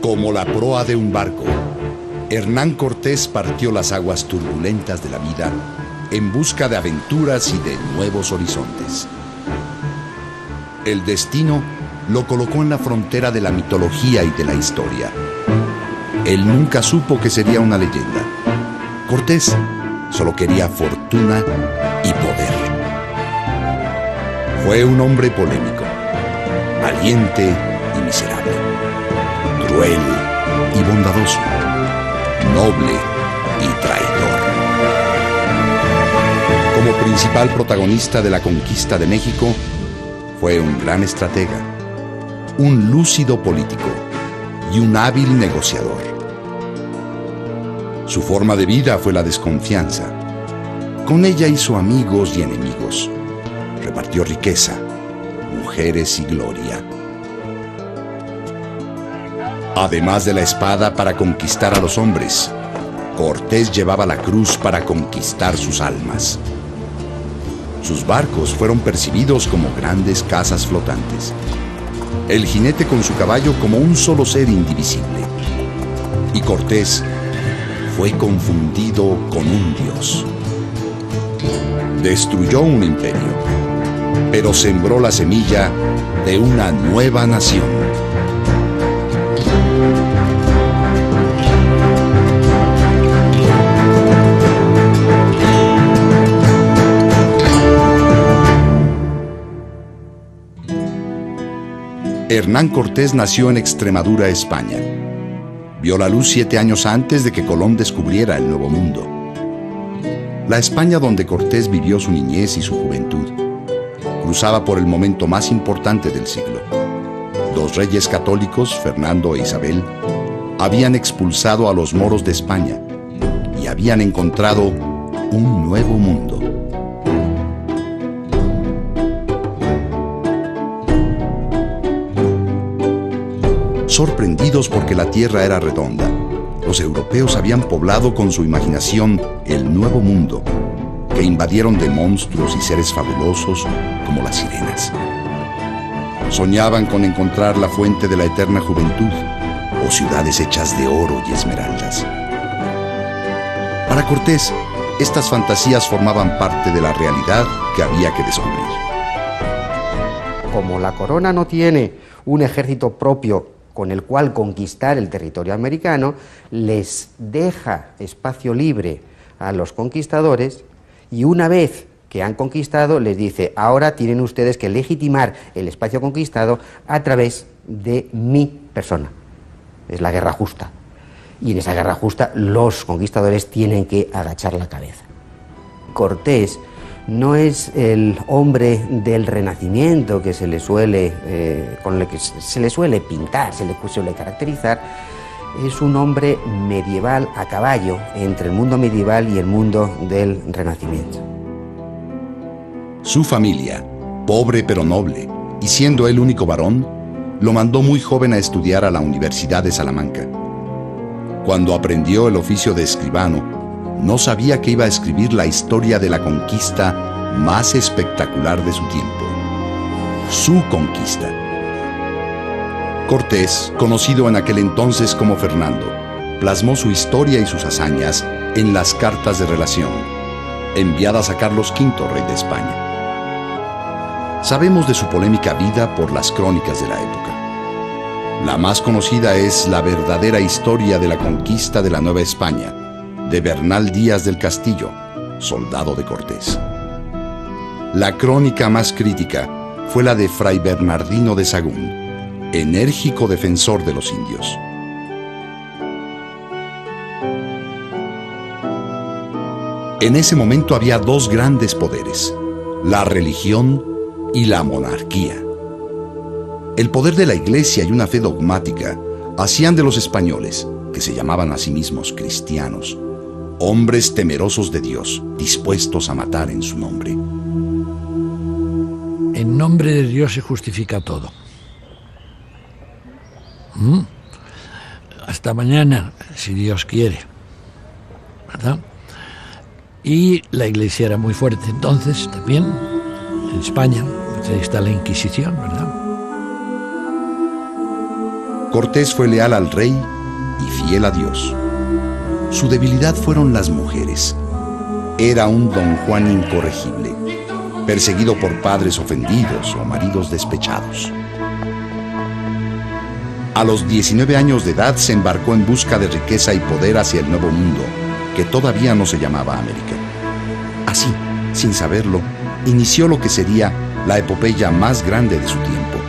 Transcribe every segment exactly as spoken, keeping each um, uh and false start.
Como la proa de un barco, Hernán Cortés partió las aguas turbulentas de la vida en busca de aventuras y de nuevos horizontes. El destino lo colocó en la frontera de la mitología y de la historia. Él nunca supo que sería una leyenda. Cortés solo quería fortuna y poder. Fue un hombre polémico, valiente y miserable, cruel y bondadoso, noble y traidor. Como principal protagonista de la conquista de México, fue un gran estratega, un lúcido político y un hábil negociador. Su forma de vida fue la desconfianza. Con ella hizo amigos y enemigos. Repartió riqueza, mujeres y gloria. Además de la espada para conquistar a los hombres, Cortés llevaba la cruz para conquistar sus almas. Sus barcos fueron percibidos como grandes casas flotantes. El jinete con su caballo como un solo ser indivisible. Y Cortés fue confundido con un dios. Destruyó un imperio, pero sembró la semilla de una nueva nación. Hernán Cortés nació en Extremadura, España. Vio la luz siete años antes de que Colón descubriera el Nuevo Mundo. La España donde Cortés vivió su niñez y su juventud cruzaba por el momento más importante del siglo. Dos reyes católicos, Fernando e Isabel, habían expulsado a los moros de España y habían encontrado un nuevo mundo. Sorprendidos porque la tierra era redonda, los europeos habían poblado con su imaginación el nuevo mundo, que invadieron de monstruos y seres fabulosos como las sirenas. Soñaban con encontrar la fuente de la eterna juventud o ciudades hechas de oro y esmeraldas. Para Cortés, estas fantasías formaban parte de la realidad que había que descubrir. Como la corona no tiene un ejército propio con el cual conquistar el territorio americano, les deja espacio libre a los conquistadores y una vez que han conquistado les dice: ahora tienen ustedes que legitimar el espacio conquistado a través de mi persona. Es la guerra justa. Y en esa guerra justa los conquistadores tienen que agachar la cabeza. Cortés no es el hombre del Renacimiento que se le suele, eh, con el que se le suele pintar, se le suele caracterizar. Es un hombre medieval a caballo entre el mundo medieval y el mundo del Renacimiento. Su familia, pobre pero noble, y siendo el único varón, lo mandó muy joven a estudiar a la Universidad de Salamanca. Cuando aprendió el oficio de escribano, no sabía que iba a escribir la historia de la conquista más espectacular de su tiempo, su conquista. Cortés, conocido en aquel entonces como Fernando, plasmó su historia y sus hazañas en las cartas de relación, enviadas a Carlos quinto, rey de España. Sabemos de su polémica vida por las crónicas de la época. La más conocida es La verdadera historia de la conquista de la Nueva España, de Bernal Díaz del Castillo, soldado de Cortés. La crónica más crítica fue la de Fray Bernardino de Sahagún, enérgico defensor de los indios. En ese momento había dos grandes poderes, la religión y la monarquía. El poder de la Iglesia y una fe dogmática hacían de los españoles, que se llamaban a sí mismos cristianos, hombres temerosos de Dios, dispuestos a matar en su nombre. En nombre de Dios se justifica todo. ¿Mm? Hasta mañana, si Dios quiere. ¿Verdad? Y la Iglesia era muy fuerte entonces también, en España. Ahí está la Inquisición, ¿verdad? Cortés fue leal al rey y fiel a Dios. Su debilidad fueron las mujeres. Era un don Juan incorregible, perseguido por padres ofendidos o maridos despechados. A los diecinueve años de edad se embarcó en busca de riqueza y poder hacia el Nuevo Mundo, que todavía no se llamaba América. Así, sin saberlo, inició lo que sería la epopeya más grande de su tiempo.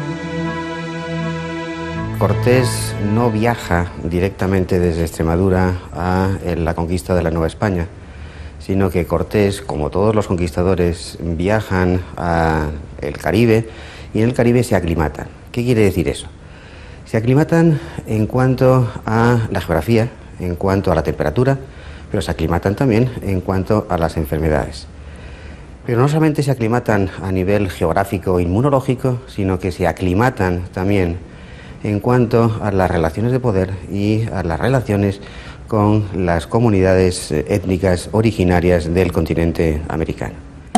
Cortés no viaja directamente desde Extremadura a la conquista de la Nueva España, sino que Cortés, como todos los conquistadores, viajan al Caribe y en el Caribe se aclimatan. ¿Qué quiere decir eso? Se aclimatan en cuanto a la geografía, en cuanto a la temperatura, pero se aclimatan también en cuanto a las enfermedades. Pero no solamente se aclimatan a nivel geográfico e inmunológico, sino que se aclimatan también en cuanto a las relaciones de poder y a las relaciones con las comunidades étnicas originarias del continente americano.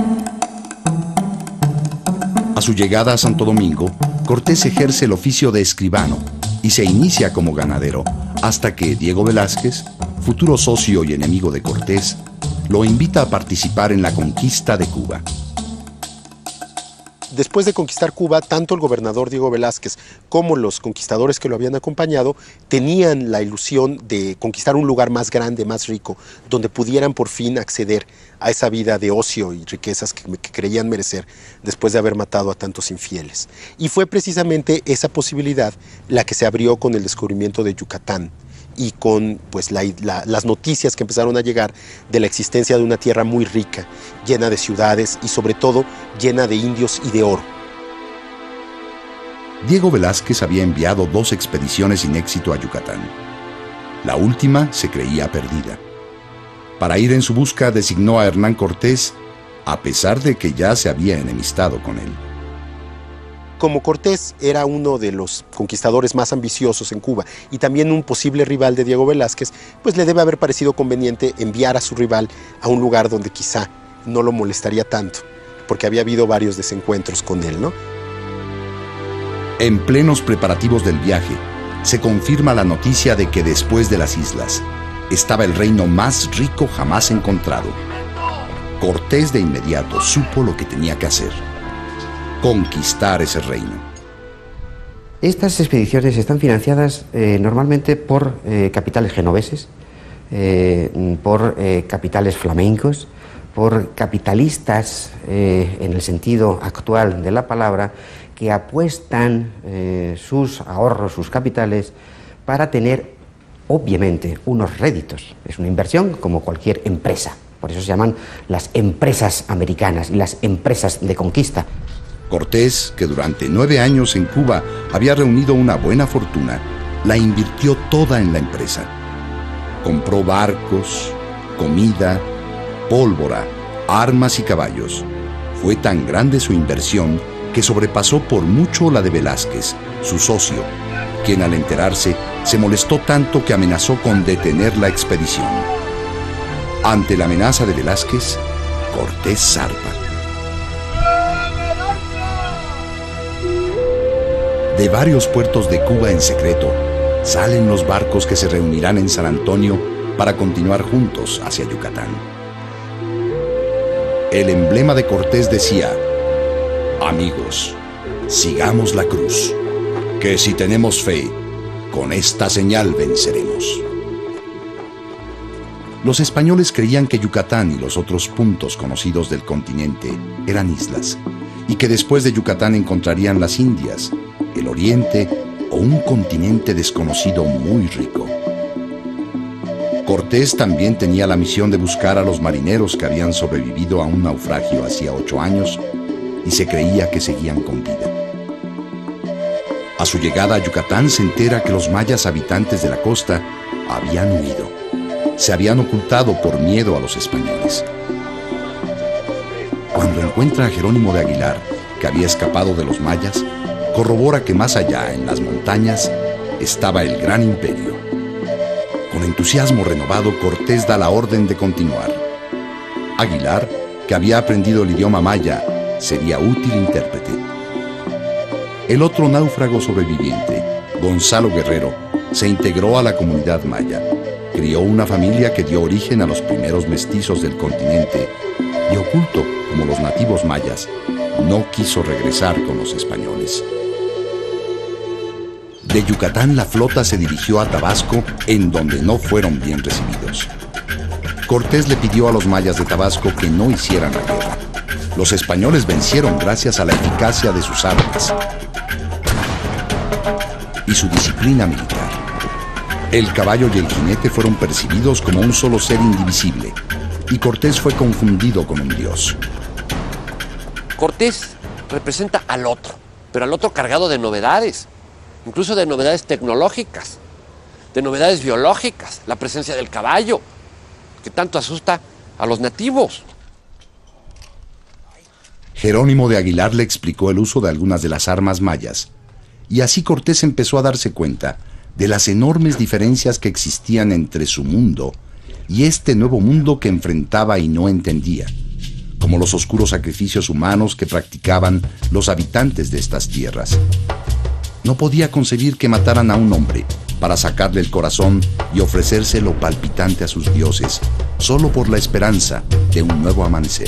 A su llegada a Santo Domingo, Cortés ejerce el oficio de escribano y se inicia como ganadero, hasta que Diego Velázquez, futuro socio y enemigo de Cortés, lo invita a participar en la conquista de Cuba. Después de conquistar Cuba, tanto el gobernador Diego Velázquez como los conquistadores que lo habían acompañado tenían la ilusión de conquistar un lugar más grande, más rico, donde pudieran por fin acceder a esa vida de ocio y riquezas que, que creían merecer después de haber matado a tantos infieles. Y fue precisamente esa posibilidad la que se abrió con el descubrimiento de Yucatán y con pues, la, la, las noticias que empezaron a llegar de la existencia de una tierra muy rica, llena de ciudades y sobre todo llena de indios y de oro. Diego Velázquez había enviado dos expediciones sin éxito a Yucatán. La última se creía perdida. Para ir en su busca designó a Hernán Cortés, a pesar de que ya se había enemistado con él. Como Cortés era uno de los conquistadores más ambiciosos en Cuba y también un posible rival de Diego Velázquez, pues le debe haber parecido conveniente enviar a su rival a un lugar donde quizá no lo molestaría tanto, porque había habido varios desencuentros con él, ¿no? En plenos preparativos del viaje, se confirma la noticia de que después de las islas estaba el reino más rico jamás encontrado. Cortés de inmediato supo lo que tenía que hacer: conquistar ese reino. Estas expediciones están financiadas eh, normalmente por eh, capitales genoveses, eh, por eh, capitales flamencos, por capitalistas eh, en el sentido actual de la palabra, que apuestan eh, sus ahorros, sus capitales, para tener, obviamente, unos réditos. Es una inversión como cualquier empresa. Por eso se llaman las empresas americanas y las empresas de conquista. Cortés, que durante nueve años en Cuba había reunido una buena fortuna, la invirtió toda en la empresa. Compró barcos, comida, pólvora, armas y caballos. Fue tan grande su inversión que sobrepasó por mucho la de Velázquez, su socio, quien al enterarse se molestó tanto que amenazó con detener la expedición. Ante la amenaza de Velázquez, Cortés zarpa. De varios puertos de Cuba en secreto, salen los barcos que se reunirán en San Antonio para continuar juntos hacia Yucatán. El emblema de Cortés decía: amigos, sigamos la cruz, que si tenemos fe, con esta señal venceremos. Los españoles creían que Yucatán y los otros puntos conocidos del continente eran islas, y que después de Yucatán encontrarían las Indias, el Oriente o un continente desconocido muy rico. Cortés también tenía la misión de buscar a los marineros que habían sobrevivido a un naufragio hacía ocho años y se creía que seguían con vida. A su llegada a Yucatán se entera que los mayas habitantes de la costa habían huido. Se habían ocultado por miedo a los españoles. Cuando encuentra a Jerónimo de Aguilar, que había escapado de los mayas, corrobora que más allá, en las montañas, estaba el gran imperio. Con entusiasmo renovado, Cortés da la orden de continuar. Aguilar, que había aprendido el idioma maya, sería útil intérprete. El otro náufrago sobreviviente, Gonzalo Guerrero, se integró a la comunidad maya, crió una familia que dio origen a los primeros mestizos del continente y, oculto como los nativos mayas, no quiso regresar con los españoles. De Yucatán la flota se dirigió a Tabasco, en donde no fueron bien recibidos. Cortés le pidió a los mayas de Tabasco que no hicieran la guerra. Los españoles vencieron gracias a la eficacia de sus armas y su disciplina militar. El caballo y el jinete fueron percibidos como un solo ser indivisible, y Cortés fue confundido con un dios. Cortés representa al otro, pero al otro cargado de novedades, incluso de novedades tecnológicas, de novedades biológicas, la presencia del caballo, que tanto asusta a los nativos. Jerónimo de Aguilar le explicó el uso de algunas de las armas mayas, y así Cortés empezó a darse cuenta de las enormes diferencias que existían entre su mundo y este nuevo mundo que enfrentaba y no entendía, como los oscuros sacrificios humanos que practicaban los habitantes de estas tierras. No podía concebir que mataran a un hombre para sacarle el corazón y ofrecérselo palpitante a sus dioses, solo por la esperanza de un nuevo amanecer.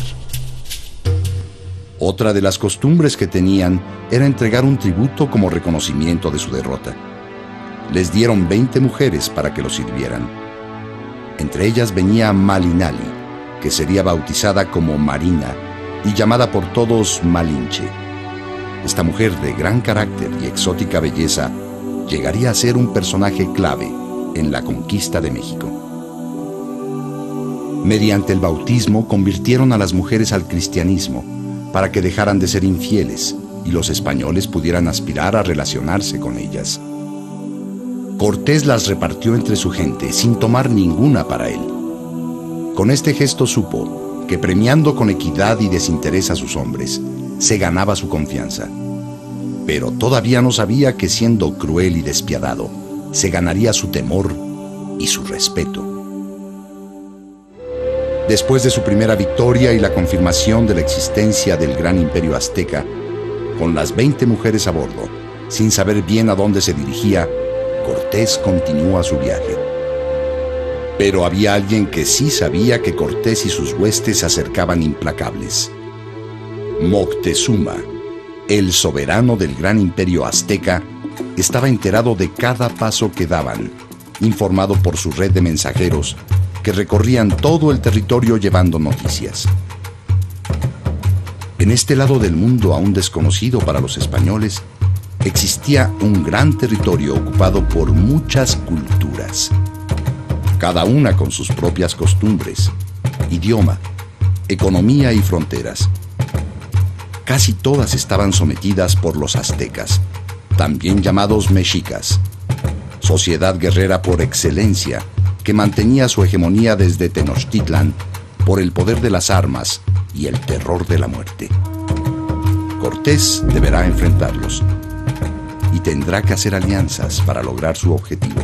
Otra de las costumbres que tenían era entregar un tributo como reconocimiento de su derrota. Les dieron veinte mujeres para que los sirvieran. Entre ellas venía Malinali, que sería bautizada como Marina y llamada por todos Malinche. Esta mujer de gran carácter y exótica belleza llegaría a ser un personaje clave en la conquista de México. Mediante el bautismo convirtieron a las mujeres al cristianismo para que dejaran de ser infieles y los españoles pudieran aspirar a relacionarse con ellas. Cortés las repartió entre su gente sin tomar ninguna para él. Con este gesto supo que premiando con equidad y desinterés a sus hombres, se ganaba su confianza. Pero todavía no sabía que siendo cruel y despiadado, se ganaría su temor y su respeto. Después de su primera victoria y la confirmación de la existencia del gran imperio azteca, con las veinte mujeres a bordo, sin saber bien a dónde se dirigía, Cortés continúa su viaje. Pero había alguien que sí sabía que Cortés y sus huestes se acercaban implacables. Moctezuma, el soberano del gran imperio azteca, estaba enterado de cada paso que daban, informado por su red de mensajeros que recorrían todo el territorio llevando noticias. En este lado del mundo aún desconocido para los españoles, existía un gran territorio ocupado por muchas culturas, cada una con sus propias costumbres, idioma, economía y fronteras. Casi todas estaban sometidas por los aztecas, también llamados mexicas, sociedad guerrera por excelencia, que mantenía su hegemonía desde Tenochtitlan por el poder de las armas y el terror de la muerte. Cortés deberá enfrentarlos y tendrá que hacer alianzas para lograr su objetivo.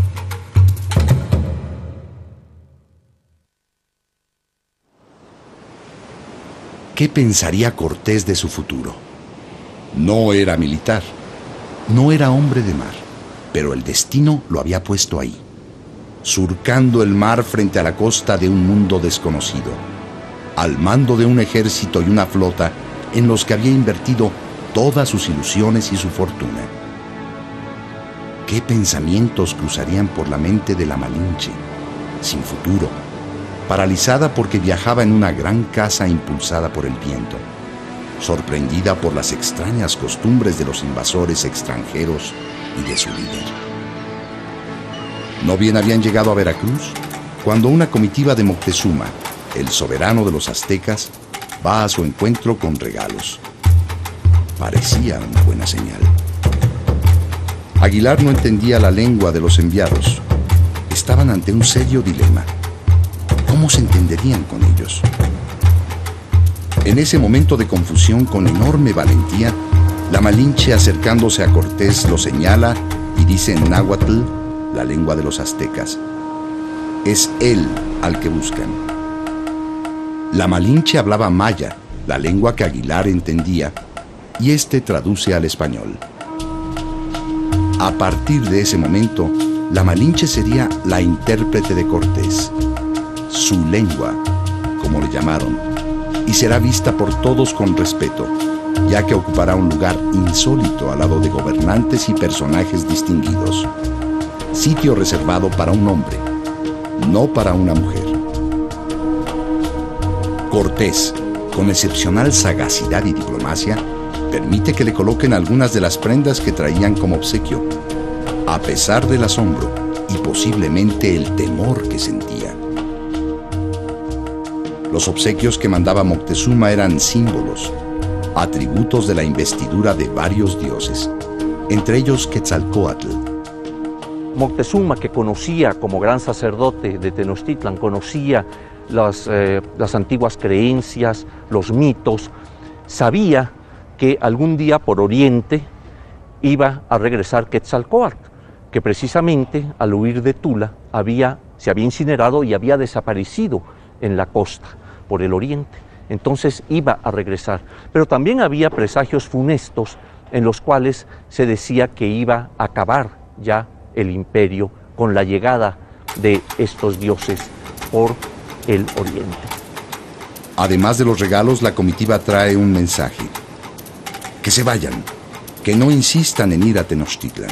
¿Qué pensaría Cortés de su futuro? No era militar, no era hombre de mar, pero el destino lo había puesto ahí, surcando el mar frente a la costa de un mundo desconocido, al mando de un ejército y una flota en los que había invertido todas sus ilusiones y su fortuna. ¿Qué pensamientos cruzarían por la mente de la Malinche, sin futuro, paralizada porque viajaba en una gran casa impulsada por el viento, sorprendida por las extrañas costumbres de los invasores extranjeros y de su líder? ¿No bien habían llegado a Veracruz cuando una comitiva de Moctezuma, el soberano de los aztecas, va a su encuentro con regalos? Parecía una buena señal. Aguilar no entendía la lengua de los enviados. Estaban ante un serio dilema. ¿Cómo se entenderían con ellos? En ese momento de confusión, con enorme valentía, la Malinche, acercándose a Cortés, lo señala y dice en náhuatl, la lengua de los aztecas: es él al que buscan. La Malinche hablaba maya, la lengua que Aguilar entendía, y este traduce al español. A partir de ese momento, la Malinche sería la intérprete de Cortés, su lengua, como le llamaron, y será vista por todos con respeto, ya que ocupará un lugar insólito al lado de gobernantes y personajes distinguidos. Sitio reservado para un hombre, no para una mujer. Cortés, con excepcional sagacidad y diplomacia, permite que le coloquen algunas de las prendas que traían como obsequio, a pesar del asombro y posiblemente el temor que sentía. Los obsequios que mandaba Moctezuma eran símbolos, atributos de la investidura de varios dioses, entre ellos Quetzalcóatl. Moctezuma, que conocía como gran sacerdote de Tenochtitlan, conocía las, eh, las antiguas creencias, los mitos, sabía que algún día por Oriente iba a regresar Quetzalcóatl, que precisamente al huir de Tula había, se había incinerado y había desaparecido en la costa, por el Oriente. Entonces iba a regresar. Pero también había presagios funestos en los cuales se decía que iba a acabar ya el imperio con la llegada de estos dioses por el Oriente. Además de los regalos, la comitiva trae un mensaje: que se vayan, que no insistan en ir a Tenochtitlan.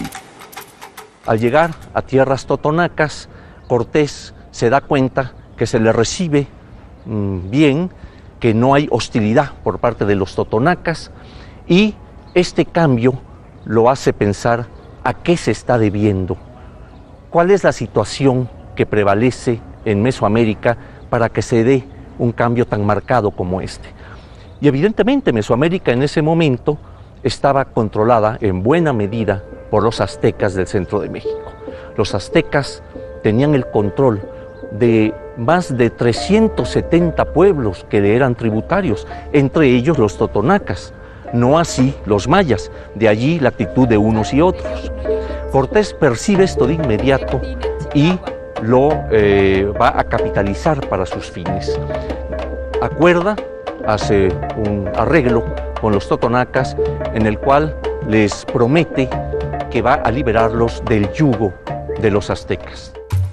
Al llegar a tierras totonacas, Cortés se da cuenta que se le recibe mmm, bien, que no hay hostilidad por parte de los totonacas, y este cambio lo hace pensar a qué se está debiendo, cuál es la situación que prevalece en Mesoamérica para que se dé un cambio tan marcado como este. Y evidentemente Mesoamérica en ese momento estaba controlada en buena medida por los aztecas del centro de México. Los aztecas tenían el control de más de trescientos setenta pueblos que le eran tributarios, entre ellos los totonacas, no así los mayas, de allí la actitud de unos y otros. Cortés percibe esto de inmediato y lo eh, va a capitalizar para sus fines. Acuerda, hace un arreglo con los totonacas en el cual les promete que va a liberarlos del yugo de los aztecas.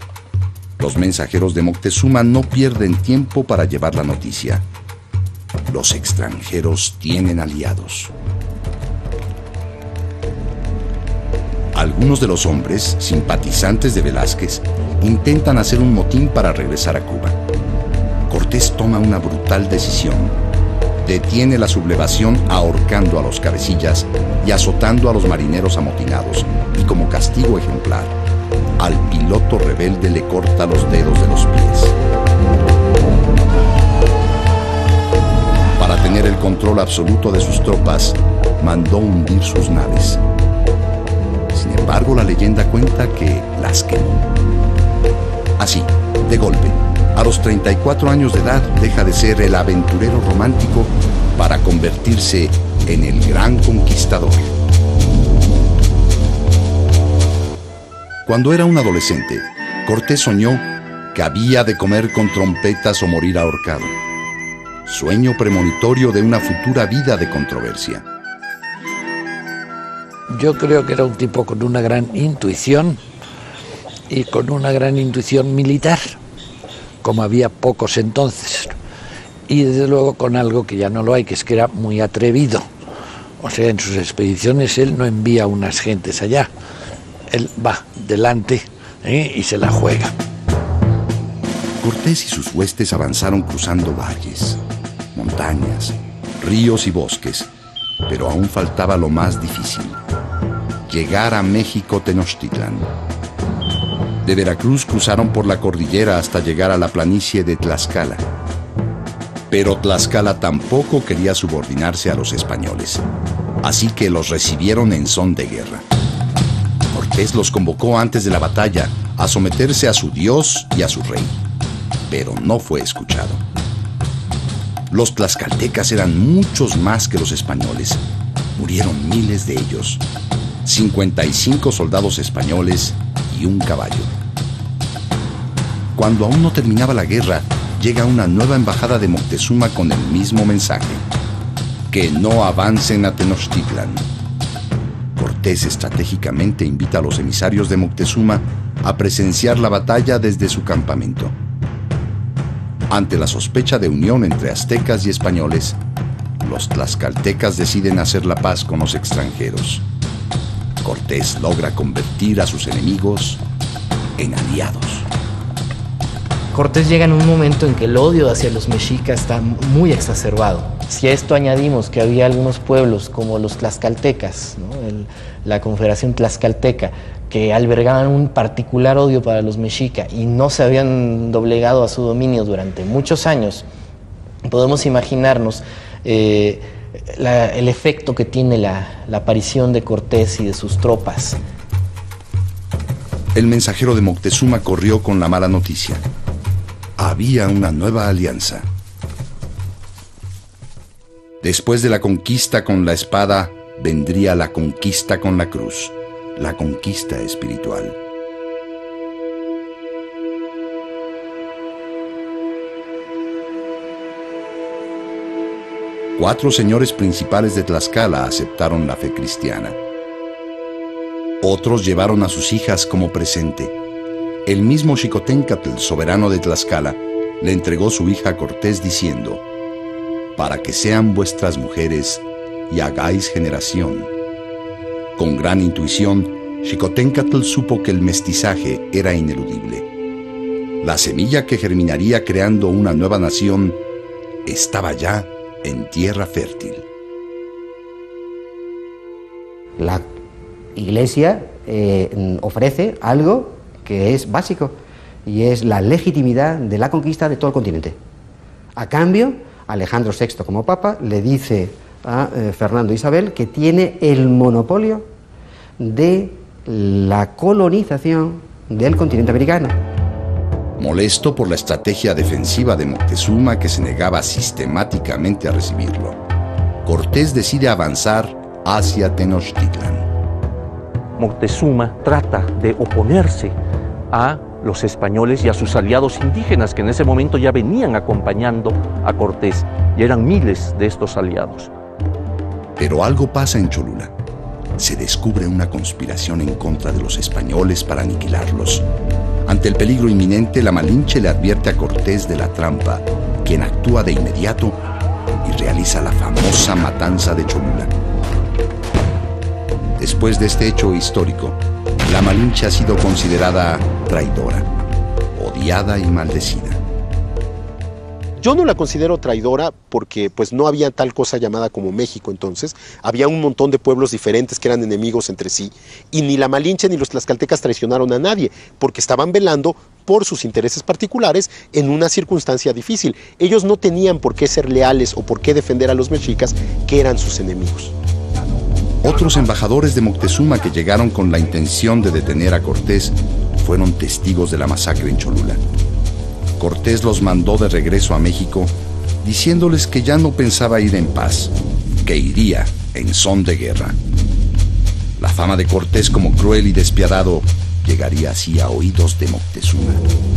Los mensajeros de Moctezuma no pierden tiempo para llevar la noticia. Los extranjeros tienen aliados. Algunos de los hombres, simpatizantes de Velázquez, intentan hacer un motín para regresar a Cuba. Cortés toma una brutal decisión. Detiene la sublevación ahorcando a los cabecillas y azotando a los marineros amotinados, y como castigo ejemplar, al piloto rebelde le corta los dedos de los pies. Para tener el control absoluto de sus tropas, mandó hundir sus naves. Sin embargo, la leyenda cuenta que las quemó. Así, de golpe, a los treinta y cuatro años de edad, deja de ser el aventurero romántico para convertirse en el gran conquistador. Cuando era un adolescente, Cortés soñó que había de comer con trompetas o morir ahorcado. Sueño premonitorio de una futura vida de controversia. Yo creo que era un tipo con una gran intuición y con una gran intuición militar, como había pocos entonces, y desde luego con algo que ya no lo hay, que es que era muy atrevido. O sea, en sus expediciones él no envía unas gentes allá, él va delante ¿eh? y se la juega. Cortés y sus huestes avanzaron cruzando valles, montañas, ríos y bosques, pero aún faltaba lo más difícil: llegar a México Tenochtitlan. De Veracruz cruzaron por la cordillera hasta llegar a la planicie de Tlaxcala. Pero Tlaxcala tampoco quería subordinarse a los españoles, así que los recibieron en son de guerra. Cortés los convocó antes de la batalla a someterse a su dios y a su rey, pero no fue escuchado. Los tlaxcaltecas eran muchos más que los españoles. Murieron miles de ellos, cincuenta y cinco soldados españoles y un caballo. Cuando aún no terminaba la guerra, llega una nueva embajada de Moctezuma con el mismo mensaje: que no avancen a Tenochtitlan. Cortés estratégicamente invita a los emisarios de Moctezuma a presenciar la batalla desde su campamento. Ante la sospecha de unión entre aztecas y españoles, los tlaxcaltecas deciden hacer la paz con los extranjeros. Cortés logra convertir a sus enemigos en aliados. Cortés llega en un momento en que el odio hacia los mexicas está muy exacerbado. Si a esto añadimos que había algunos pueblos como los tlaxcaltecas, ¿no? El, la Confederación Tlaxcalteca, que albergaban un particular odio para los mexicas y no se habían doblegado a su dominio durante muchos años, podemos imaginarnos eh, la, el efecto que tiene la, la aparición de Cortés y de sus tropas. El mensajero de Moctezuma corrió con la mala noticia. Había una nueva alianza. Después de la conquista con la espada, vendría la conquista con la cruz, la conquista espiritual. Cuatro señores principales de Tlaxcala aceptaron la fe cristiana. Otros llevaron a sus hijas como presente. El mismo Xicoténcatl, soberano de Tlaxcala, le entregó su hija a Cortés diciendo: para que sean vuestras mujeres y hagáis generación. Con gran intuición, Xicoténcatl supo que el mestizaje era ineludible. La semilla que germinaría creando una nueva nación estaba ya en tierra fértil. La Iglesia eh, ofrece algo que es básico, y es la legitimidad de la conquista de todo el continente. A cambio, Alejandro sexto, como papa, le dice a eh, Fernando Isabel que tiene el monopolio de la colonización del continente americano. Molesto por la estrategia defensiva de Moctezuma, que se negaba sistemáticamente a recibirlo, Cortés decide avanzar hacia Tenochtitlan. Moctezuma trata de oponerse a los españoles y a sus aliados indígenas, que en ese momento ya venían acompañando a Cortés, y eran miles de estos aliados. Pero algo pasa en Cholula. Se descubre una conspiración en contra de los españoles para aniquilarlos. Ante el peligro inminente, la Malinche le advierte a Cortés de la trampa, quien actúa de inmediato y realiza la famosa matanza de Cholula. Después de este hecho histórico, la Malinche ha sido considerada traidora, odiada y maldecida. Yo no la considero traidora porque pues no había tal cosa llamada como México entonces. Había un montón de pueblos diferentes que eran enemigos entre sí. Y ni la Malinche ni los tlaxcaltecas traicionaron a nadie, porque estaban velando por sus intereses particulares en una circunstancia difícil. Ellos no tenían por qué ser leales o por qué defender a los mexicas, que eran sus enemigos. Otros embajadores de Moctezuma que llegaron con la intención de detener a Cortés fueron testigos de la masacre en Cholula. Cortés los mandó de regreso a México, diciéndoles que ya no pensaba ir en paz, que iría en son de guerra. La fama de Cortés como cruel y despiadado llegaría así a oídos de Moctezuma.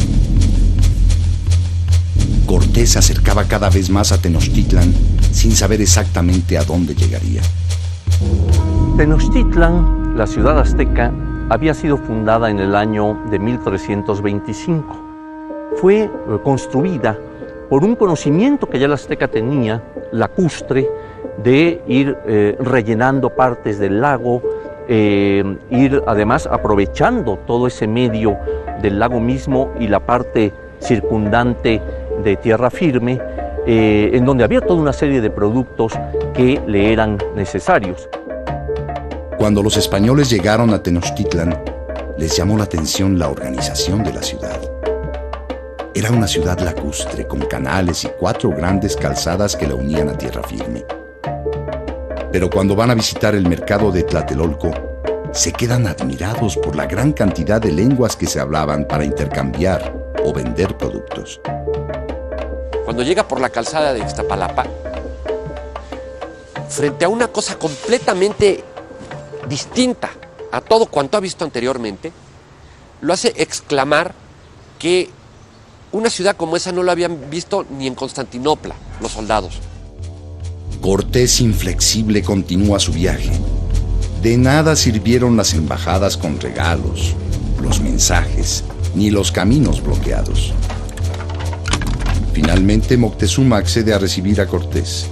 Cortés se acercaba cada vez más a Tenochtitlan sin saber exactamente a dónde llegaría. Tenochtitlan, la ciudad azteca, había sido fundada en el año de mil trescientos veinticinco. Fue construida por un conocimiento que ya la azteca tenía, lacustre, de ir eh, rellenando partes del lago, eh, ir además aprovechando todo ese medio del lago mismo y la parte circundante de tierra firme, eh, en donde había toda una serie de productos que le eran necesarios. Cuando los españoles llegaron a Tenochtitlan, les llamó la atención la organización de la ciudad. Era una ciudad lacustre, con canales y cuatro grandes calzadas que la unían a tierra firme. Pero cuando van a visitar el mercado de Tlatelolco, se quedan admirados por la gran cantidad de lenguas que se hablaban para intercambiar o vender productos. Cuando llega por la calzada de Iztapalapa, frente a una cosa completamente distinta a todo cuanto ha visto anteriormente, lo hace exclamar que una ciudad como esa no la habían visto ni en Constantinopla los soldados. Cortés, inflexible, continúa su viaje. De nada sirvieron las embajadas con regalos, los mensajes, ni los caminos bloqueados. Finalmente, Moctezuma accede a recibir a Cortés.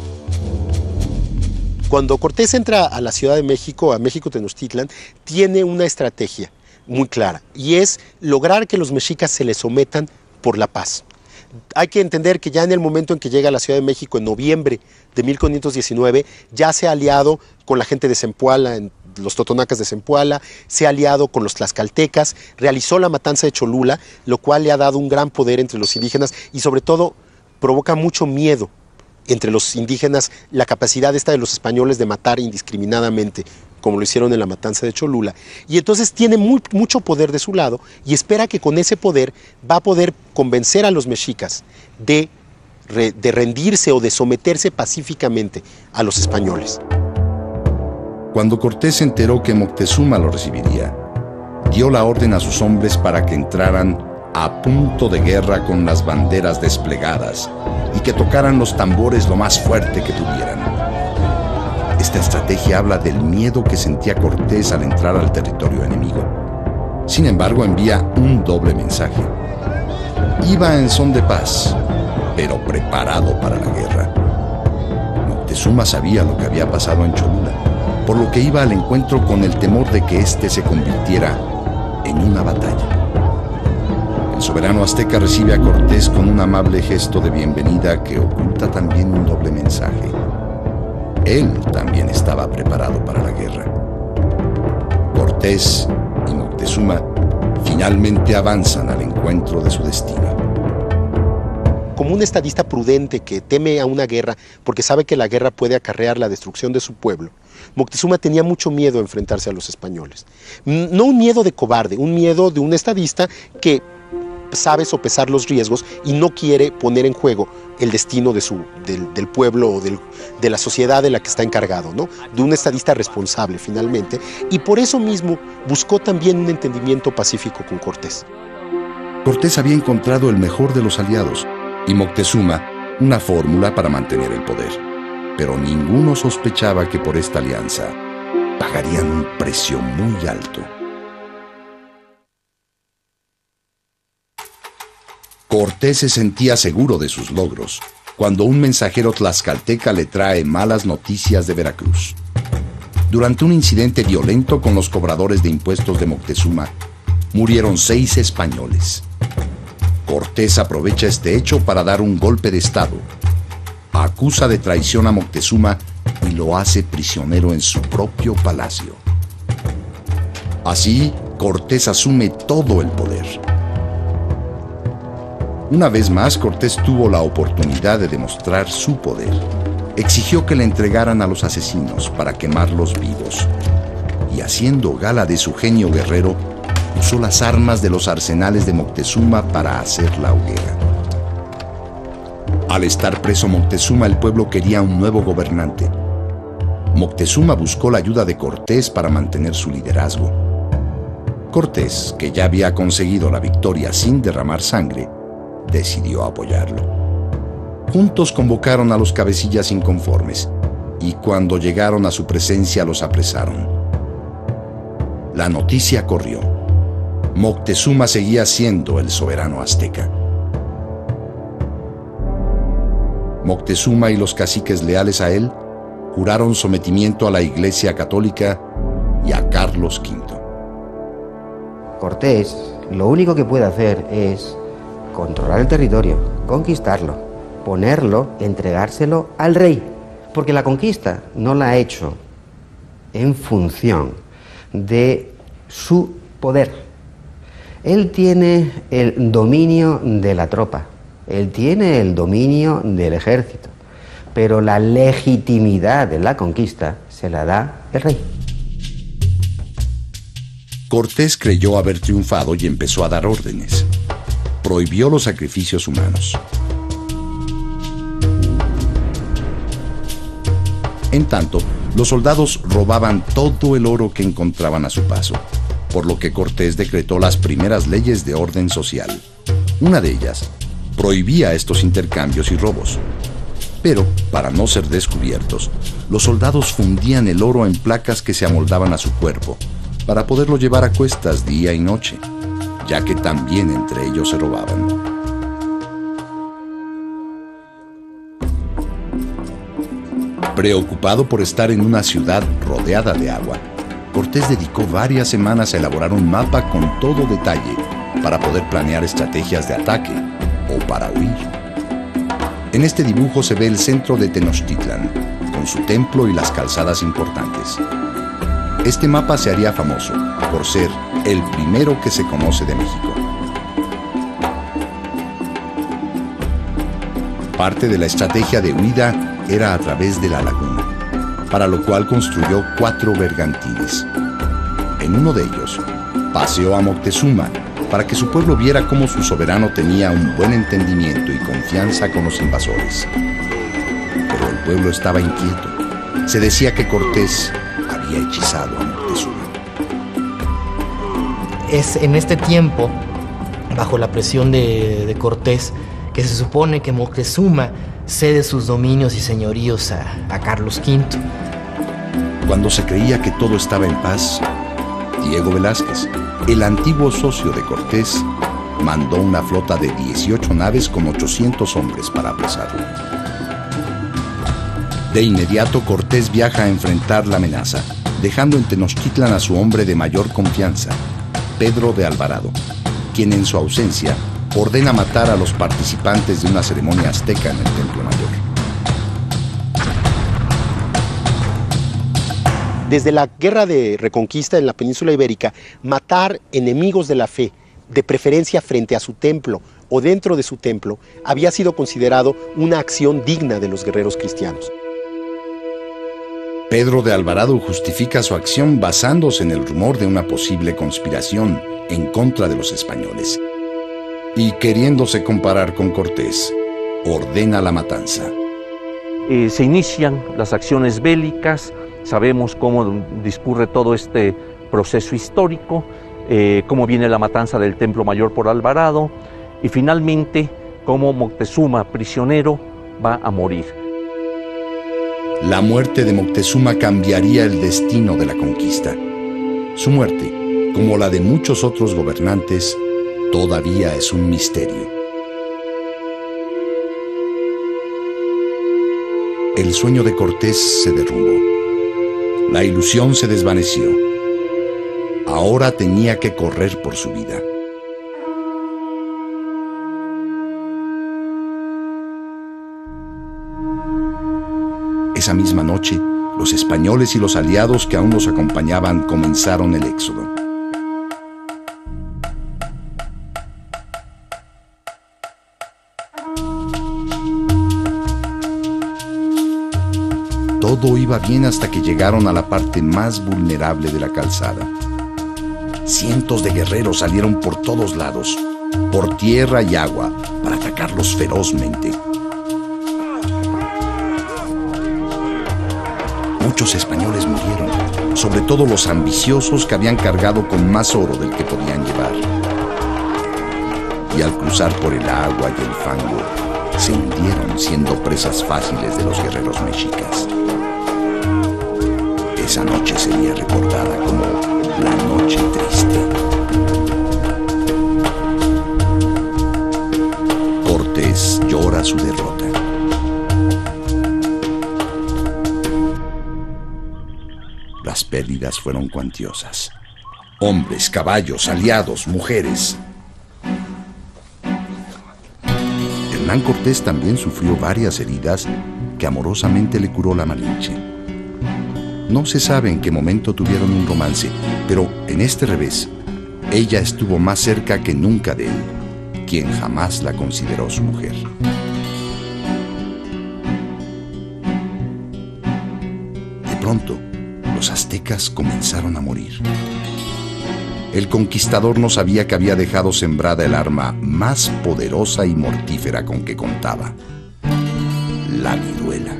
Cuando Cortés entra a la Ciudad de México, a México Tenochtitlan, tiene una estrategia muy clara, y es lograr que los mexicas se le sometan por la paz. Hay que entender que ya en el momento en que llega a la Ciudad de México, en noviembre de mil quinientos diecinueve, ya se ha aliado con la gente de Zempoala, en los totonacas de Zempoala, se ha aliado con los tlaxcaltecas, realizó la matanza de Cholula, lo cual le ha dado un gran poder entre los indígenas y sobre todo provoca mucho miedo entre los indígenas, la capacidad esta de los españoles de matar indiscriminadamente, como lo hicieron en la matanza de Cholula. Y entonces tiene muy, mucho poder de su lado y espera que con ese poder va a poder convencer a los mexicas de, de rendirse o de someterse pacíficamente a los españoles. Cuando Cortés se enteró que Moctezuma lo recibiría, dio la orden a sus hombres para que entraran a punto de guerra con las banderas desplegadas y que tocaran los tambores lo más fuerte que tuvieran. Esta estrategia habla del miedo que sentía Cortés al entrar al territorio enemigo. Sin embargo, envía un doble mensaje. Iba en son de paz, pero preparado para la guerra. Moctezuma sabía lo que había pasado en Cholula, por lo que iba al encuentro con el temor de que éste se convirtiera en una batalla. El soberano azteca recibe a Cortés con un amable gesto de bienvenida que oculta también un doble mensaje. Él también estaba preparado para la guerra. Cortés y Moctezuma finalmente avanzan al encuentro de su destino. Como un estadista prudente que teme a una guerra porque sabe que la guerra puede acarrear la destrucción de su pueblo, Moctezuma tenía mucho miedo a enfrentarse a los españoles. No un miedo de cobarde, un miedo de un estadista que sabe sopesar los riesgos y no quiere poner en juego el destino de su, del, del pueblo o del, de la sociedad de la que está encargado, ¿no? De un estadista responsable finalmente, y por eso mismo buscó también un entendimiento pacífico con Cortés. Cortés había encontrado el mejor de los aliados y Moctezuma una fórmula para mantener el poder, pero ninguno sospechaba que por esta alianza pagarían un precio muy alto. Cortés se sentía seguro de sus logros cuando un mensajero tlaxcalteca le trae malas noticias de Veracruz. Durante un incidente violento con los cobradores de impuestos de Moctezuma, murieron seis españoles. Cortés aprovecha este hecho para dar un golpe de estado. Acusa de traición a Moctezuma y lo hace prisionero en su propio palacio. Así, Cortés asume todo el poder. Una vez más, Cortés tuvo la oportunidad de demostrar su poder. Exigió que le entregaran a los asesinos para quemarlos vivos. Y haciendo gala de su genio guerrero, usó las armas de los arsenales de Moctezuma para hacer la hoguera. Al estar preso Moctezuma, el pueblo quería un nuevo gobernante. Moctezuma buscó la ayuda de Cortés para mantener su liderazgo. Cortés, que ya había conseguido la victoria sin derramar sangre, decidió apoyarlo. Juntos convocaron a los cabecillas inconformes y cuando llegaron a su presencia los apresaron. La noticia corrió. Moctezuma seguía siendo el soberano azteca. Moctezuma y los caciques leales a él juraron sometimiento a la Iglesia Católica y a Carlos quinto. Cortés lo único que puede hacer es controlar el territorio, conquistarlo, ponerlo, entregárselo al rey, porque la conquista no la ha hecho en función de su poder. Él tiene el dominio de la tropa, él tiene el dominio del ejército, pero la legitimidad de la conquista se la da el rey. Cortés creyó haber triunfado y empezó a dar órdenes. Prohibió los sacrificios humanos. En tanto, los soldados robaban todo el oro que encontraban a su paso, por lo que Cortés decretó las primeras leyes de orden social. Una de ellas prohibía estos intercambios y robos. Pero, para no ser descubiertos, los soldados fundían el oro en placas que se amoldaban a su cuerpo, para poderlo llevar a cuestas día y noche, ya que también entre ellos se robaban. Preocupado por estar en una ciudad rodeada de agua, Cortés dedicó varias semanas a elaborar un mapa con todo detalle para poder planear estrategias de ataque o para huir. En este dibujo se ve el centro de Tenochtitlan, con su templo y las calzadas importantes. Este mapa se haría famoso por ser el primero que se conoce de México. Parte de la estrategia de huida era a través de la laguna, para lo cual construyó cuatro bergantines. En uno de ellos, paseó a Moctezuma para que su pueblo viera cómo su soberano tenía un buen entendimiento y confianza con los invasores. Pero el pueblo estaba inquieto. Se decía que Cortés había hechizado a Moctezuma. Es en este tiempo, bajo la presión de, de Cortés, que se supone que Moctezuma cede sus dominios y señoríos a, a Carlos quinto. Cuando se creía que todo estaba en paz, Diego Velázquez, el antiguo socio de Cortés, mandó una flota de dieciocho naves con ochocientos hombres para apresarlo. De inmediato, Cortés viaja a enfrentar la amenaza, dejando en Tenochtitlan a su hombre de mayor confianza, Pedro de Alvarado, quien en su ausencia ordena matar a los participantes de una ceremonia azteca en el Templo Mayor. Desde la guerra de reconquista en la península ibérica, matar enemigos de la fe, de preferencia frente a su templo o dentro de su templo, había sido considerado una acción digna de los guerreros cristianos. Pedro de Alvarado justifica su acción basándose en el rumor de una posible conspiración en contra de los españoles. Y queriéndose comparar con Cortés, ordena la matanza. Eh, se inician las acciones bélicas, sabemos cómo discurre todo este proceso histórico, eh, cómo viene la matanza del Templo Mayor por Alvarado y finalmente cómo Moctezuma, prisionero, va a morir. La muerte de Moctezuma cambiaría el destino de la conquista. Su muerte, como la de muchos otros gobernantes, todavía es un misterio. El sueño de Cortés se derrumbó. La ilusión se desvaneció. Ahora tenía que correr por su vida. Esa misma noche, los españoles y los aliados que aún los acompañaban comenzaron el éxodo. Todo iba bien hasta que llegaron a la parte más vulnerable de la calzada. Cientos de guerreros salieron por todos lados, por tierra y agua, para atacarlos ferozmente. Muchos españoles murieron, sobre todo los ambiciosos que habían cargado con más oro del que podían llevar. Y al cruzar por el agua y el fango, se hundieron siendo presas fáciles de los guerreros mexicas. Esa noche sería recordada como la noche triste. Cortés llora su derrota. Las pérdidas fueron cuantiosas. Hombres, caballos, aliados, mujeres. Hernán Cortés también sufrió varias heridas que amorosamente le curó la Malinche. No se sabe en qué momento tuvieron un romance, pero en este revés, ella estuvo más cerca que nunca de él, quien jamás la consideró su mujer. De pronto, los aztecas comenzaron a morir. El conquistador no sabía que había dejado sembrada el arma más poderosa y mortífera con que contaba: la viruela.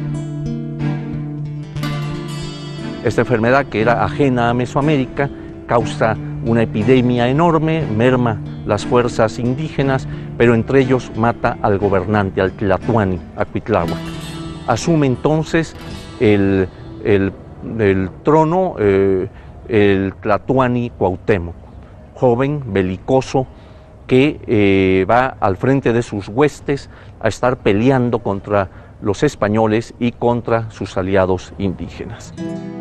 Esta enfermedad, que era ajena a Mesoamérica, causa una epidemia enorme, merma las fuerzas indígenas, pero entre ellos mata al gobernante, al Tlatoani, a Cuitláhuac. asume entonces el, el, el trono eh, el Tlatoani Cuauhtémoc, joven, belicoso, que eh, va al frente de sus huestes a estar peleando contra los españoles y contra sus aliados indígenas.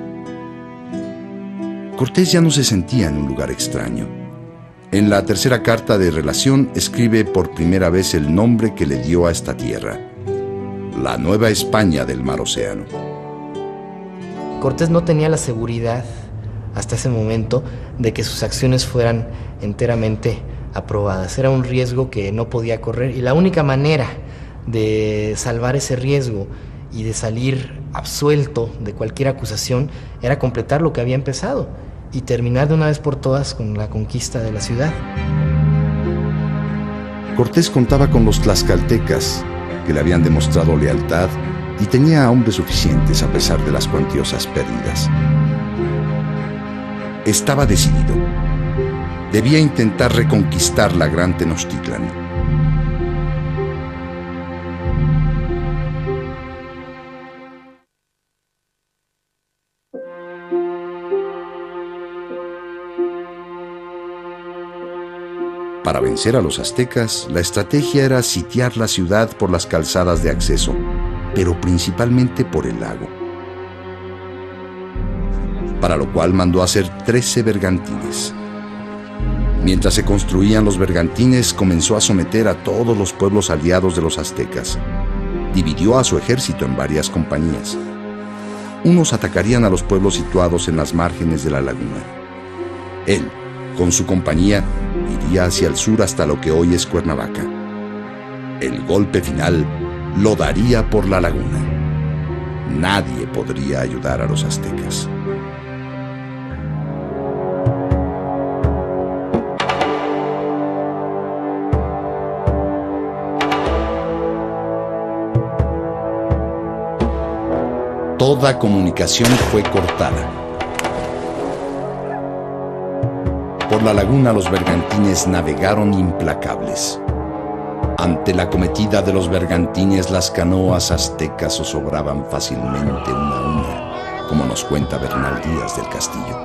Cortés ya no se sentía en un lugar extraño. En la tercera carta de relación escribe por primera vez el nombre que le dio a esta tierra: la Nueva España del Mar Océano. Cortés no tenía la seguridad hasta ese momento de que sus acciones fueran enteramente aprobadas. Era un riesgo que no podía correr, y la única manera de salvar ese riesgo y de salir absuelto de cualquier acusación era completar lo que había empezado y terminar de una vez por todas con la conquista de la ciudad. Cortés contaba con los tlaxcaltecas, que le habían demostrado lealtad, y tenía hombres suficientes a pesar de las cuantiosas pérdidas. Estaba decidido. Debía intentar reconquistar la gran Tenochtitlan. Para vencer a los aztecas, la estrategia era sitiar la ciudad por las calzadas de acceso, pero principalmente por el lago. Para lo cual mandó hacer trece bergantines. Mientras se construían los bergantines, comenzó a someter a todos los pueblos aliados de los aztecas. Dividió a su ejército en varias compañías. Unos atacarían a los pueblos situados en las márgenes de la laguna. Él, con su compañía, iría hacia el sur hasta lo que hoy es Cuernavaca. El golpe final lo daría por la laguna. Nadie podría ayudar a los aztecas. Toda comunicación fue cortada. Por la laguna los bergantines navegaron implacables. Ante la acometida de los bergantines, las canoas aztecas zozobraban fácilmente una a una, como nos cuenta Bernal Díaz del Castillo.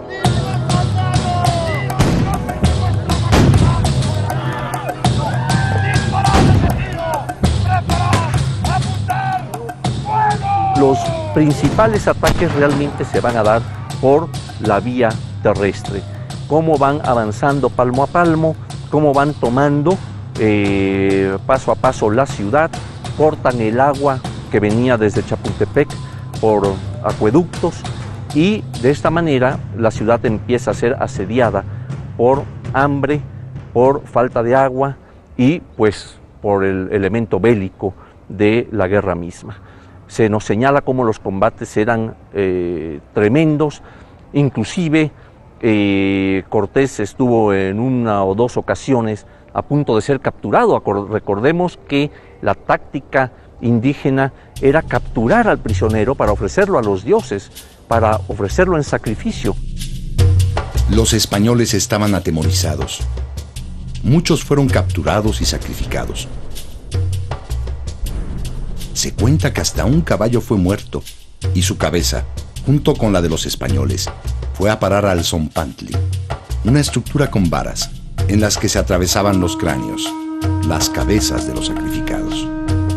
Los principales ataques realmente se van a dar por la vía terrestre. Cómo van avanzando palmo a palmo, cómo van tomando eh, paso a paso la ciudad, cortan el agua que venía desde Chapultepec por acueductos, y de esta manera la ciudad empieza a ser asediada por hambre, por falta de agua y pues por el elemento bélico de la guerra misma. Se nos señala cómo los combates eran eh, tremendos, inclusive eh, Cortés estuvo en una o dos ocasiones a punto de ser capturado. Recordemos que la táctica indígena era capturar al prisionero para ofrecerlo a los dioses, para ofrecerlo en sacrificio. Los españoles estaban atemorizados. Muchos fueron capturados y sacrificados. Se cuenta que hasta un caballo fue muerto y su cabeza, junto con la de los españoles, fue a parar al zompantli, una estructura con varas en las que se atravesaban los cráneos, las cabezas de los sacrificados.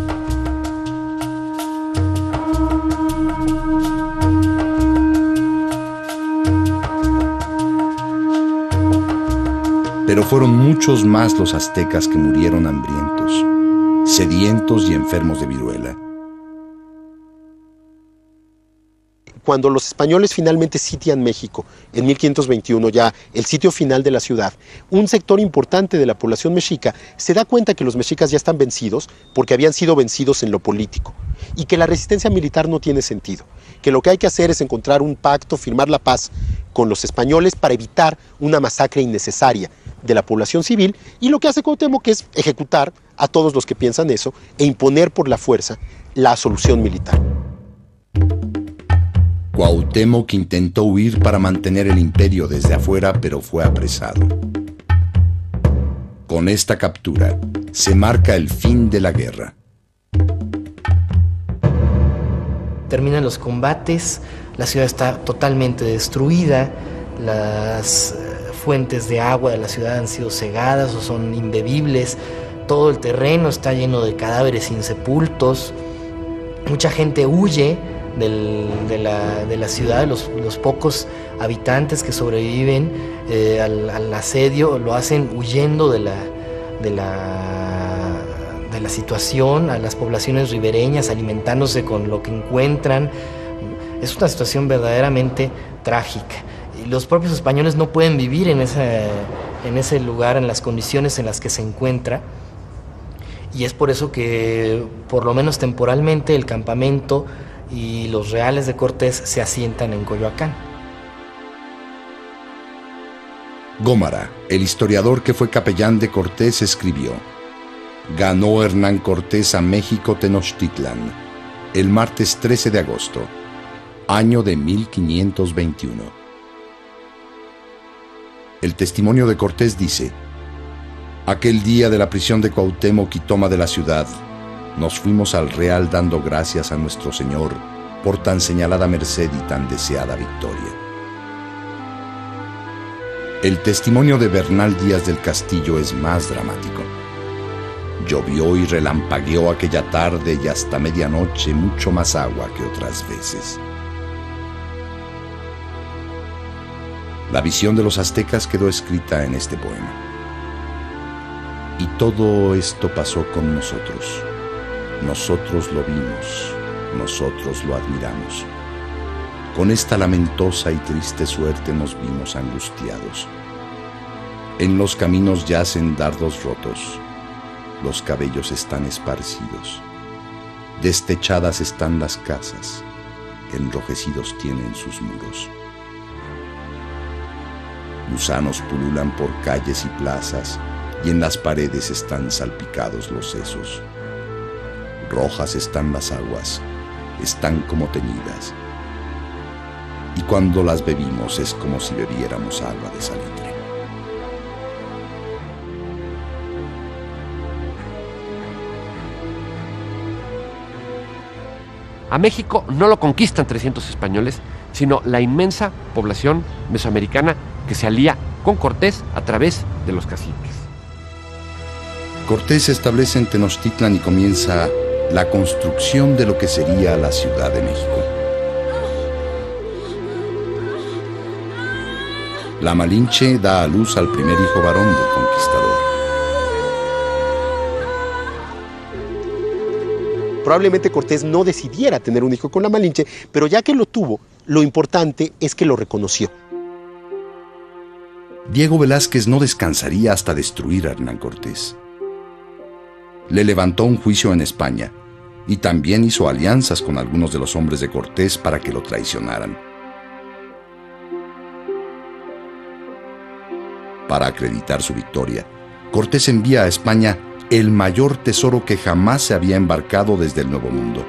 Pero fueron muchos más los aztecas que murieron hambrientos, sedientos y enfermos de viruela. Cuando los españoles finalmente sitian México, en mil quinientos veintiuno, ya el sitio final de la ciudad, un sector importante de la población mexica se da cuenta que los mexicas ya están vencidos porque habían sido vencidos en lo político y que la resistencia militar no tiene sentido, que lo que hay que hacer es encontrar un pacto, firmar la paz con los españoles para evitar una masacre innecesaria de la población civil, y lo que hace Cuauhtémoc es ejecutar a todos los que piensan eso e imponer por la fuerza la solución militar. Cuauhtémoc intentó huir para mantener el imperio desde afuera, pero fue apresado. Con esta captura se marca el fin de la guerra. terminan los combates, la ciudad está totalmente destruida, las fuentes de agua de la ciudad han sido cegadas o son imbebibles, todo el terreno está lleno de cadáveres insepultos, mucha gente huye del, de, la, de la ciudad, los, los pocos habitantes que sobreviven eh, al, al asedio lo hacen huyendo de la, de la, de la situación, a las poblaciones ribereñas, alimentándose con lo que encuentran. Es una situación verdaderamente trágica. Y los propios españoles no pueden vivir en ese, en ese lugar, en las condiciones en las que se encuentra. Y es por eso que, por lo menos temporalmente, el campamento y los reales de Cortés se asientan en Coyoacán. Gómara, el historiador que fue capellán de Cortés, escribió: ganó Hernán Cortés a México Tenochtitlan el martes trece de agosto, año de mil quinientos veintiuno. El testimonio de Cortés dice: aquel día de la prisión de Cuauhtémoc y toma de la ciudad, nos fuimos al Real dando gracias a nuestro Señor por tan señalada merced y tan deseada victoria. El testimonio de Bernal Díaz del Castillo es más dramático. Llovió y relampagueó aquella tarde y hasta medianoche mucho más agua que otras veces. La visión de los aztecas quedó escrita en este poema. Y todo esto pasó con nosotros. Nosotros lo vimos, nosotros lo admiramos. Con esta lamentosa y triste suerte nos vimos angustiados. En los caminos yacen dardos rotos, los cabellos están esparcidos, destechadas están las casas, enrojecidos tienen sus muros. Gusanos pululan por calles y plazas, y en las paredes están salpicados los sesos. Rojas están las aguas, están como teñidas. Y cuando las bebimos es como si bebiéramos agua de salitre. A México no lo conquistan trescientos españoles, sino la inmensa población mesoamericana que se alía con Cortés a través de los caciques. Cortés se establece en Tenochtitlan y comienza la construcción de lo que sería la Ciudad de México. La Malinche da a luz al primer hijo varón del conquistador. Probablemente Cortés no decidiera tener un hijo con la Malinche, pero ya que lo tuvo, lo importante es que lo reconoció. Diego Velázquez no descansaría hasta destruir a Hernán Cortés. Le levantó un juicio en España y también hizo alianzas con algunos de los hombres de Cortés para que lo traicionaran. Para acreditar su victoria, Cortés envía a España el mayor tesoro que jamás se había embarcado desde el Nuevo Mundo.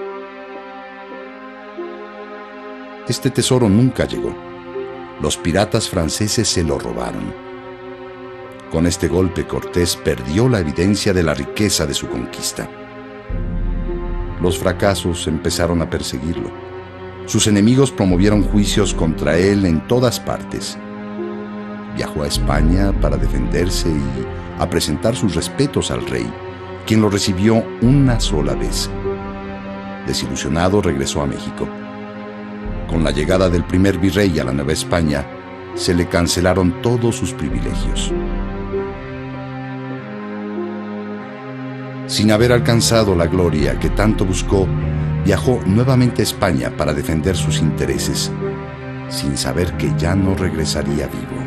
Este tesoro nunca llegó. Los piratas franceses se lo robaron. Con este golpe, Cortés perdió la evidencia de la riqueza de su conquista. Los fracasos empezaron a perseguirlo. Sus enemigos promovieron juicios contra él en todas partes. Viajó a España para defenderse y a presentar sus respetos al rey, quien lo recibió una sola vez. Desilusionado, regresó a México. Con la llegada del primer virrey a la Nueva España, se le cancelaron todos sus privilegios. Sin haber alcanzado la gloria que tanto buscó, viajó nuevamente a España para defender sus intereses, sin saber que ya no regresaría vivo.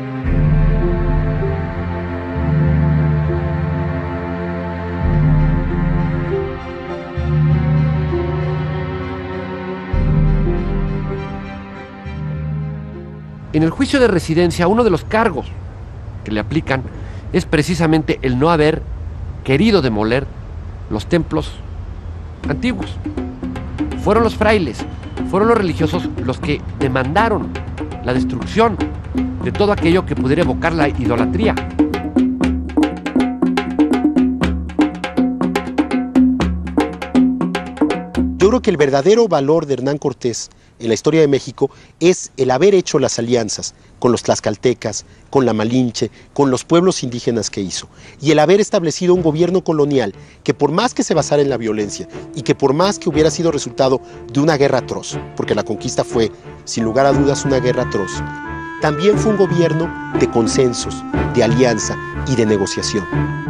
En el juicio de residencia, uno de los cargos que le aplican es precisamente el no haber querido demoler los templos antiguos. Fueron los frailes, fueron los religiosos los que demandaron la destrucción de todo aquello que pudiera evocar la idolatría. Yo creo que el verdadero valor de Hernán Cortés en la historia de México es el haber hecho las alianzas con los tlaxcaltecas, con la Malinche, con los pueblos indígenas que hizo, y el haber establecido un gobierno colonial que por más que se basara en la violencia y que por más que hubiera sido resultado de una guerra atroz, porque la conquista fue, sin lugar a dudas, una guerra atroz, también fue un gobierno de consensos, de alianza y de negociación.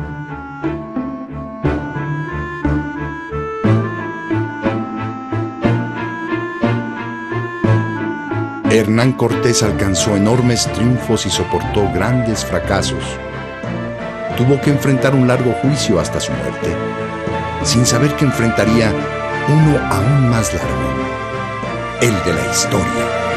Hernán Cortés alcanzó enormes triunfos y soportó grandes fracasos. Tuvo que enfrentar un largo juicio hasta su muerte, sin saber que enfrentaría uno aún más largo, el de la historia.